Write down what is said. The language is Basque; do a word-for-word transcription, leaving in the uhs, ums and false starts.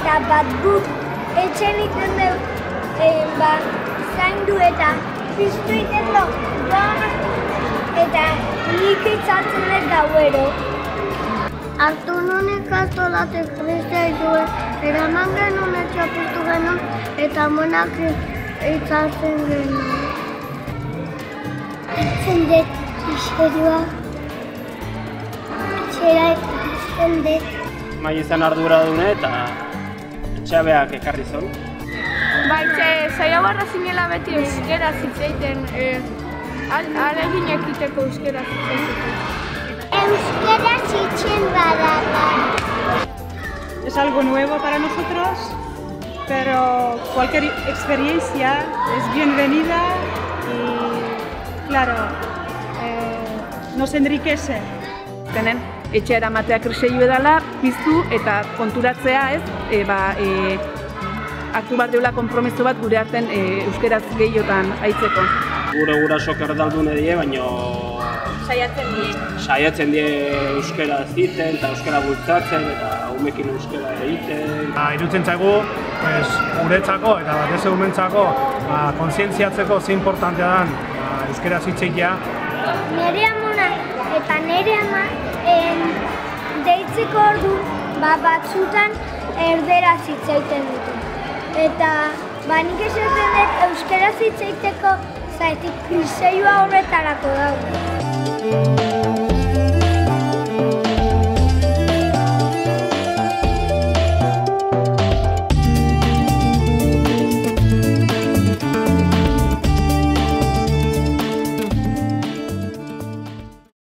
eta bat guk etxen iten dugu, ba, zaindu eta piztu iten dugu, eta nik itzatzen dut gauero. Artu nuen ikastolatek kristea duen, eraman genuen etxaputu genuen, eta monak itzatzen genuen. Itzen dut, iserua, etxera itzen dut. Mai izan ardura dune eta etxabeak ekarri zon. Baitze, zaila barra zinela beti euskera zitzeiten, alegin ekiteko euskera zitzeiteko. Euskera zitzen badala. Es algo nuevo para nosotros, pero cualquier experiencia es bienvenida y, claro, eh, nos enriquece. Tenen etxe eramatea kriseiu edala, piztu eta konturatzea ez, e, ba, e, hartu bat deula konpromiso bat gure arten e, euskeraz gehiotan aitzeko. Gure gurasok erdaldune die, baina Saiatzen die. Saiatzen die euskera ziten eta euskera bultzatzen eta umekin euskera egiten. Irutzen zaigu, guretzako eta batez umentzako kontzientziatzeko ze importantea den euskera zitzeitea. Nire amona eta nire ama deitzeko ordu batzutan erdera zitzeiten dute. Eta nik esaten dut euskera zitzeiteko zaitik kriseioa horretarako daude.